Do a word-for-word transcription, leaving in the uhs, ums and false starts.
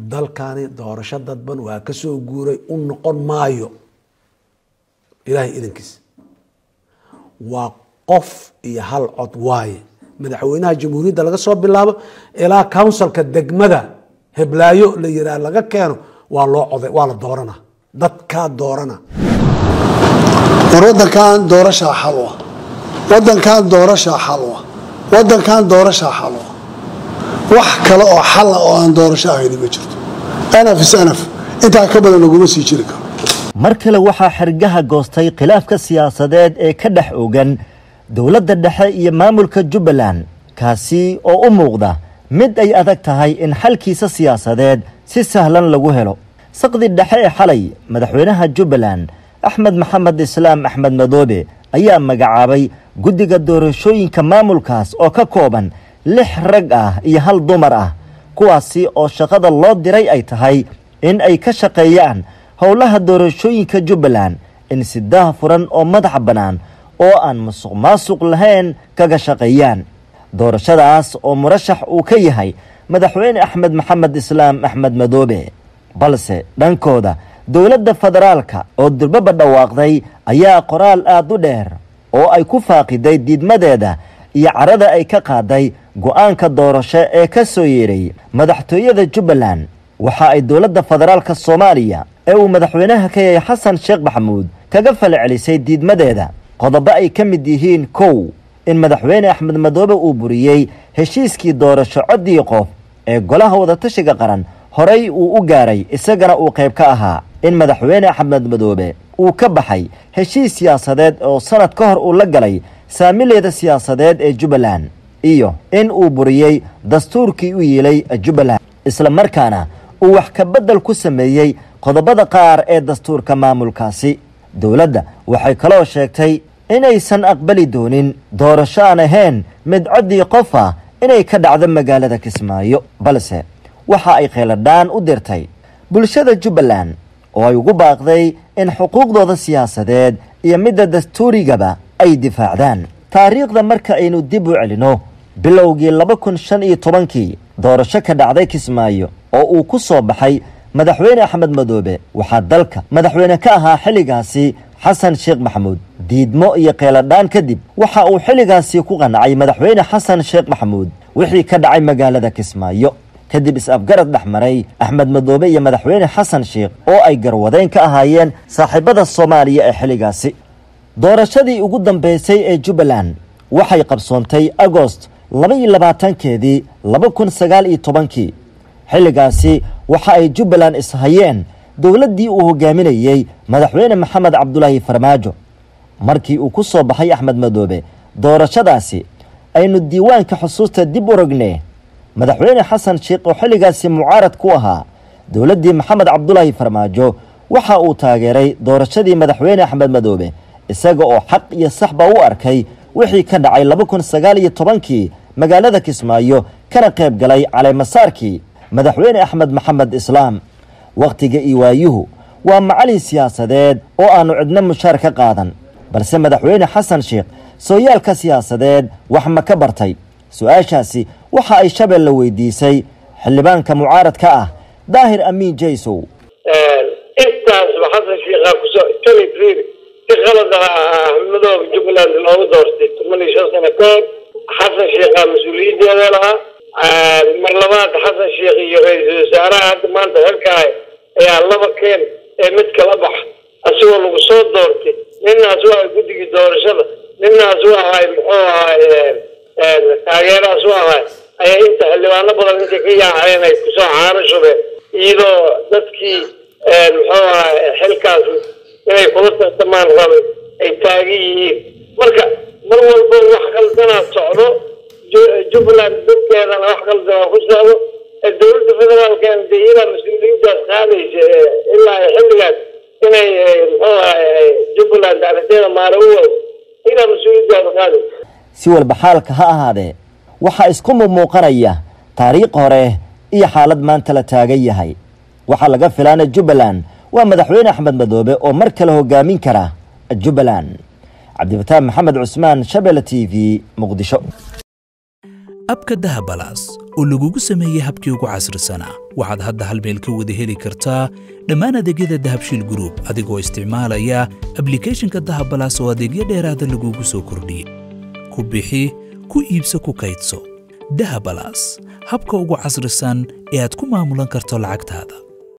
dalkani doorasho dadban waa ka soo guuray u noqon maayo ilaahay idinkiis waa qof iyo hal cod waaye madaxweynaha jamhuuriyadda laga soo bilaabo ilaa councilka degmada heblaayo la yiraah laga keeno waa loo coday waa la doorana dadka doorana wadankan doorasho xalwa wadankan doorasho xalwa wadankan doorasho xalwa wax kale oo xal oo aan doorasho ahayn ma jirto ana fi sanaf inta ka badan lagu sii jiri karo markale waxa xirgaha goostay khilaafka siyaasadeed ee ka dhex ogan dawladda dhexe iyo maamulka Jubbaland kaasi oo u muuqda mid ay adag tahay in xalkiisa siyaasadeed si sahlan lagu helo saqdi dhexe ee xalay madaxweynaha Jubbaland Axmed Maxamed Islaam Axmed Madoobe ayaa magacaabay guddiga doorashooyinka maamulkaas oo ka kooban lix rag ah iyo hal dumar ah kuwaasi oo shaqada loo diray ay tahay in ay ka shaqeeyaan howlaha doorashooyinka Jubbaland in si daahfuran oo madax banaan oo aan musuq maasuq lahayn kaga shaqeeyaan doorashadaas oo murashax uu ka yahay madaxweyne Axmed Maxamed Islaam Axmed Madoobe balse dhankooda dawladda federaalka oo durbaba dhawaaqday ayaa qoraal aad u dheer oo ay ku faaqiday diidmadeeda iyo carada ay ka qaaday go'aanka doorasho ee ka soo yeeray madaxtooyada Jubbaland waxa ay dawladda federaalka Soomaaliya ee uu madaxweynaha ka yahay Xasan Sheekh Maxamuud kaga falcelisay diidmadeeda qodobo ay ka mid yihiin kow in madaxweyne Axmed Madoobe uu buriyay heshiiskii doorasho codii qof ee golaha wada tashiga qaran horay uu u gaaray isagana uu qayb ka ahaa in madaxweyne Axmed Madoobe uu ka baxay heshiis siyaasadeed oo sanad ka hor uu la galay saamileeda siyaasadeed ee Jubbaland iyo in uu buriyay dastuurkii u yeelay Jubbaland isla markaana uu wax ka bedel ku sameeyay qodobada qaar ee dastuurka maamulkaasi dawladda waxay kaloo sheegtay inaysan aqbali doonin doorasho aan ahayn mid codii qof ah inay ka dhacdo magaalada Kismaayo balse waxa ay kheyladaan u dirtay bulshada Jubbaland oo ay ugu baaqday in xuquuqdooda siyaasadeed iyo midda dastuurigaba ay difaacdaan taariikhda marka aynu dib u celino bilowgii laba kun shan iyo toban-kii doorasho ka dhacday Kismaayo oo uu ku soo baxay madaxweyne Axmed Madoobe waxa dalka madaxweyne ka ahaa xiligaasi Xasan Sheekh Maxamuud diidmo iyo kheyladaan kadib waxa uu xiligaasi ku qancay madaxweyne Xasan Sheekh Maxamuud wixii ka dhacay magaalada Kismaayo kadib is-afgarad dhaxmaray Axmed Madoobe iyo madaxweyne Xasan Sheekh oo ay garwadeen ka ahaayeen saaxiibada Soomaaliya ee xiligaasi doorashadii ugu dambeysay ee Jubbaland waxay qabsoontay August laba iyo labaatan-keedii laba kun sagaal iyo toban-kii xiligaasi waxa ay Jubbaland ishayeen dawladdii uu hogaaminayay madaxweyne Maxamed Cabdullaahi Farmaajo markii uu ku soo baxay Axmed Madoobe doorashadaasi aynu diiwaanka xusuusta dib u rognay madaxweyne Xasan Sheekh oo xiligaasi mucaarad ku ahaa dawladdii Maxamed Cabdullaahi Farmaajo waxa uu taageeray doorashadii madaxweyne Axmed Madoobe isaga oo xaq iyo saxba u arkay wixii ka dhacay laba kun sagaal iyo toban-kii magaalada Kismaayo kana qayb galay caleemasaarkii madaxweyne Axmed Maxamed Islaam waqtiga iwaayuhu waa macallin siyaasadeed oo aanu cidna mushaar ka qaadan balse madaxweyne Xasan Sheekh sooyaalka siyaasadeed wax ma ka bartay su'aashaasi waxa ay Shabeelle weydiisay xildhibaanka mucaaradka ah Daahir Amiin Jaysow intaas Xasan Sheekh ku soo talifiir si qalad ah Madoobe Jubbaland loogu doortay toban iyo shan sano ka hor Xasan Sheekh mas'uuliyadda lahaa mar labaad Xasan Sheekh iyo ra'iisul wasaaraha hadda maanta halkaay ayaa laba keen ee mid kala bax asoo lagu soo doortay ninnaas waa guddiga doorashada ninnaas waa ay muxuu ahaay taageeraas waa ahaay ayaa inta xildhibaano badan inta ka yaaceen ay kusoo caano shubeen iyadoo dadkii muxuu ahaay xilkaas inay kula tartamaan rabay ay taagan yihiin marka mar walba wax qaldanaa socdo Jubbaland dadkeedana wax qaldanaa ku socdo dawladda federaalka ee ilaa mas'uuliyaddaas qaadaysa ilaa xilligaas inay muxuu ahaay Jubbaland arrinteeda maara u wado ilaa mas'uuliyaddaas qaadaysa si walba xaalka ha ahaadee waxa isku muuqanaya taariikh hore iyo xaalad maanta la taagan yahay waxa laga filaana Jubbaland waa madaxweyne Axmed Madoobe oo mar kale hogaamin kara Jubbaland Cabdifataax Maxamed Cusmaan Shabeelle T V Muqdisho abka dahabalaas oo lagugu sameeyay habkii ugu casrisanaa waxaad hadda hal meel ka wada heli kartaa dhammaan adeegyada dahabshiil group adigoo isticmaalaya applicationka dahabalaas oo adeegyo dheeraada lagugu soo kordhiyey ku bixi ku iibso ku kaydso dahabalaas habka ugu casrisan ee aad ku maamulan karto lacagtaada